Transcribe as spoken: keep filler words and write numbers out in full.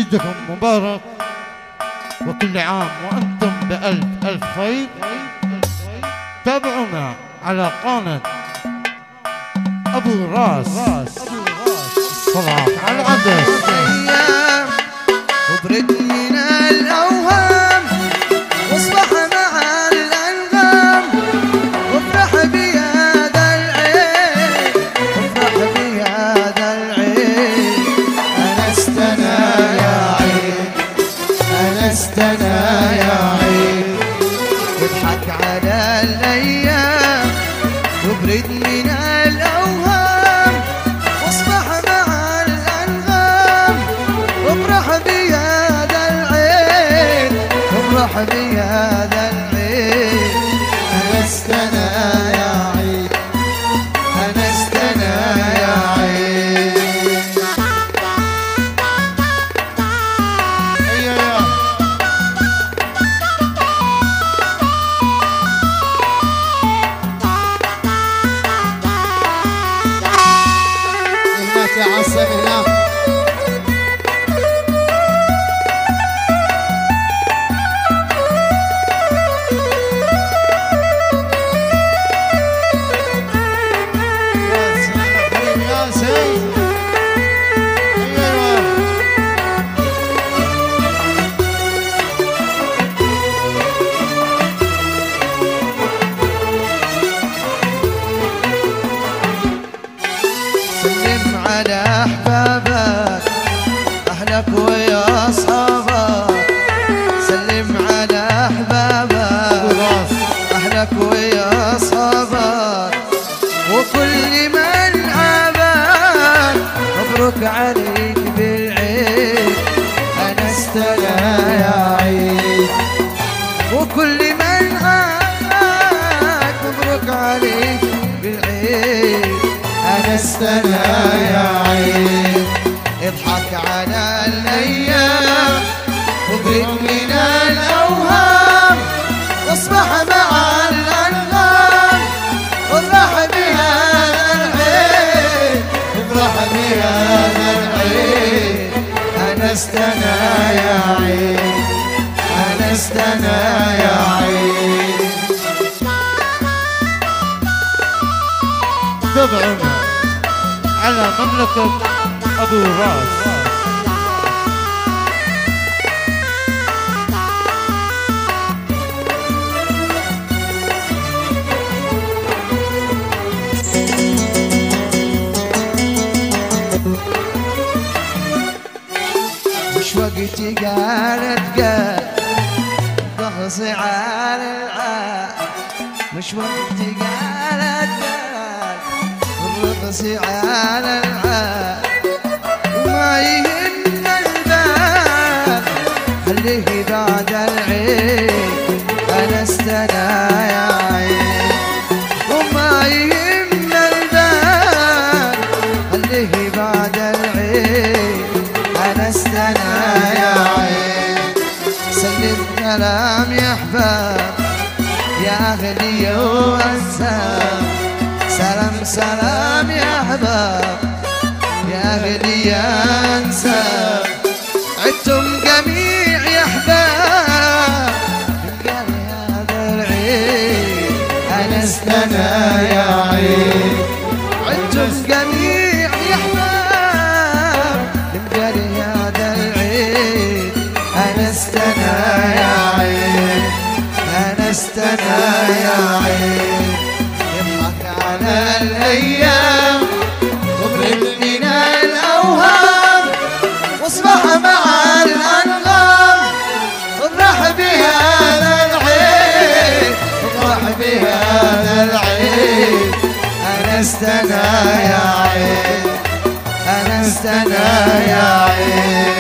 عيدكم مبارك وكل عام وأنتم بألف ألف خير. تابعونا على قناة أبو راس صلاح على العدس. أيام وبرد من الأوهام واصبح مع الأنغام وافرح بهذا العيد وافرح بهذا العيد. أنستنا يا عيد أنستنا يا عيد. اضحك على الأيام وبرد من الأوهام واصبح مع الأنغام وافرح بهذا العيد وافرح بهذا العيد. أنستنا يا عيد أنستنا يا عيد. هناك يا عسل هناك. سلم على أحبابك أهلك ويا أصحابك. سلم على أحبابك أهلك ويا أصحابك وكل من عابك مبروك عليك بالعيد. أنستنا يا عيد وكل من عابك مبروك عليك بالعيد. أنستنا يا عيد. اضحك على الأيام وبرد من الأوهام واصبح مع الأنغام وافرح بهذا العيد افرح بهذا العيد. أنستنا يا عيد أنستنا يا عيد. تابعونا على مملكة أبو راس. مش وقتي قالت قال ضغصي على العال. مش وقتي قالت قال الرقصي على العال. وما يهم البال خليه بعد العيد. أنستنا يا عيد وما يهم البال خليه بعد العيد. أنستنا يا عيد. سلم كلام يا أحباب يا أغلي وأنساب. سلام سلام يا أحباب يا أغلي يا أنساب. عدتم جميع يا أحباب قال هذا العيد. أنستنا يا عيد عدتم جميع يا أحباب قال هذا العيد. أنستنا يا عيد أنستنا يا عيد. اضحك على الأيام وبرد من الأوهام واصبح مع الأنغام وافرح بهذا العيد وافرح بهذا العيد. أنستنا يا عيد أنستنا يا عيد.